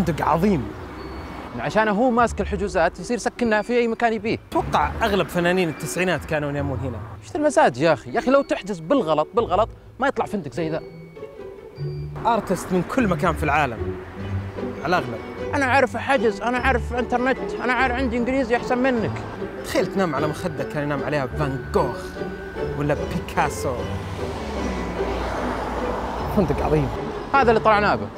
فندق عظيم. عشان هو ماسك الحجوزات يصير يسكننا في اي مكان يبيه. اتوقع اغلب فنانين التسعينات كانوا ينامون هنا. ايش المزاج يا اخي؟ يا اخي لو تحجز بالغلط ما يطلع فندق زي ذا. ارتست من كل مكان في العالم على الاغلب. انا عارف حجز، انا عارف انترنت، انا عارف عندي انجليزي احسن منك. تخيل تنام على مخدة كان ينام عليها فان جوخ ولا بيكاسو. فندق عظيم. هذا اللي طلعناه به.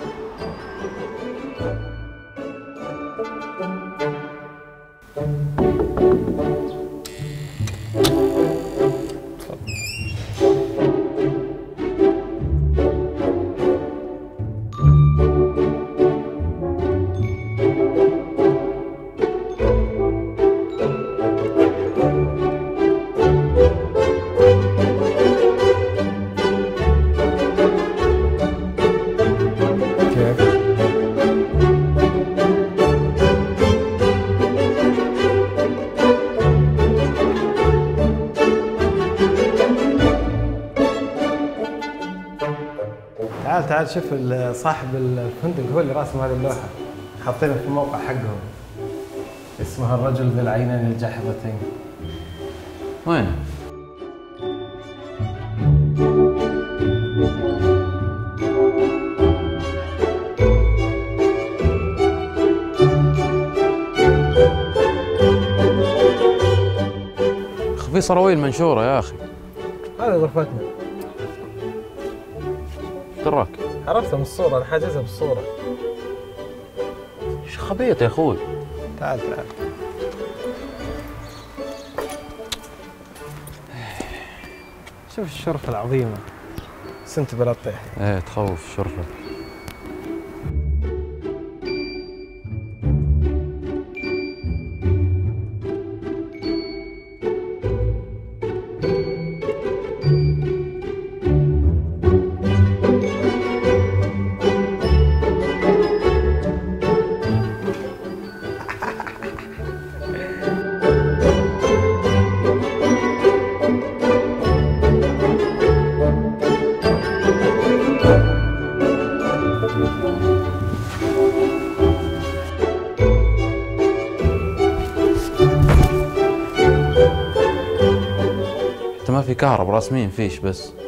تعال شوف صاحب الفندق هو اللي راسم هذه اللوحة، حاطينها في الموقع حقهم. اسمها الرجل ذي العينين الجاحظتين. وين؟ في صراويل منشورة يا أخي. هذه غرفتنا. دراك؟ عرفتها من الصورة، أنا حاجزها بالصورة. ايش خبيط يا أخوي؟ تعال. شوف الشرفة العظيمة. سنت بلا تطيح. ايه تخوف الشرفة. ما في كهرب راسمين فيش بس.